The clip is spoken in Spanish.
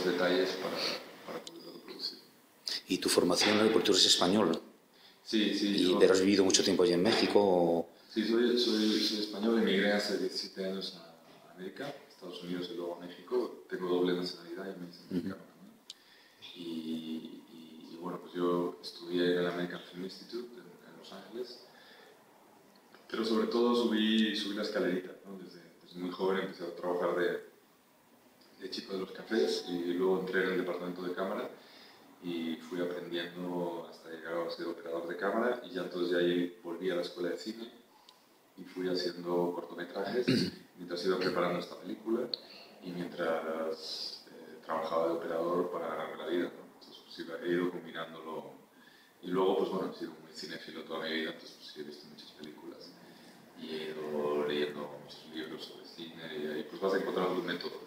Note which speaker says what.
Speaker 1: detalles para poderlo reproducir.
Speaker 2: ¿Y tu formación, porque tú eres español?
Speaker 1: Sí.
Speaker 2: ¿Pero has vivido mucho tiempo allí en México? ¿O?
Speaker 1: Sí, soy español, emigré hace 17 años a América, Estados Unidos y luego a México. Tengo doble nacionalidad y me dicen mexicano también. Y bueno, pues yo estudié en el American Film Institute en Los Ángeles, pero sobre todo subí la escalerita, ¿no? Desde muy joven empecé a trabajar de chico de los cafés y luego entré en el departamento de cámara y fui aprendiendo hasta llegar a ser operador de cámara y ya entonces de ahí volví a la escuela de cine y fui haciendo cortometrajes mientras iba preparando esta película y mientras trabajaba de operador para ganarme la vida, ¿no? Entonces pues he ido combinándolo y luego pues bueno, he sido muy cinéfilo toda mi vida, entonces pues he visto muchas películas y he ido leyendo muchos libros sobre cine y ahí pues vas encontrando un método.